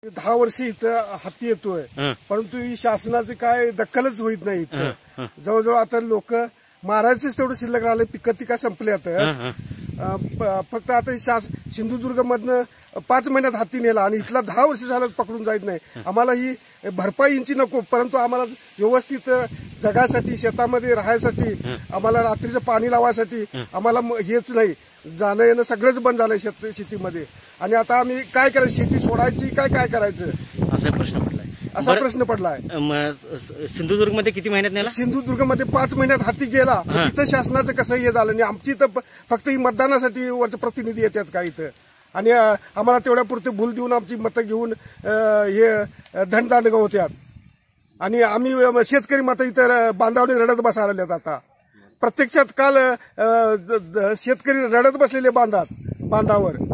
10 वर्ष इथं हत्ती येतोय, परंतु ही शासनाची काय दखलच होत नाही इथं. जवळजवळ आता लोक मारायचंच तेवढं शिल्लक राहिले, पिकं ती काय संपली आता. फक्त आता सिंधुदुर्ग मधनं 5 महिन्यात हत्ती नेला आणि इथला 10 वर्ष झालं पकडून जायत नाही. आम्हाला ही भरपाई इंची नको, परंतु आम्हाला व्यवस्थित जगासाठी, शेतामध्ये राहायसाठी, आम्हाला रात्रीचं पाणी लावायसाठी आम्हाला हेच नाही, जाणं येणं सगळंच बंद झालंय शेतीमध्ये. आणि आता आम्ही काय करायचं, शेती सोडायची काय करायचं असा प्रश्न पडलाय. सिंधुदुर्ग मध्ये किती महिन्यात नेला? सिंधुदुर्ग मध्ये 5 महिन्यात हत्ती गेला. इथं शासनाचं कसं हे झालं नाही. आमची इथं फक्त ही मतदानासाठी वरचे प्रतिनिधी येतात का इथं, आणि आम्हाला तेवढ्या पुरते भूल देऊन आमची मतं घेऊन हे धनदांडग होत्यात. आणि आम्ही शेतकरी मतं इथं बांधावणी रडत बसायला लागल्यात. आता प्रत्यक्षात काल शेतकरी रडत बसलेले बांधावर.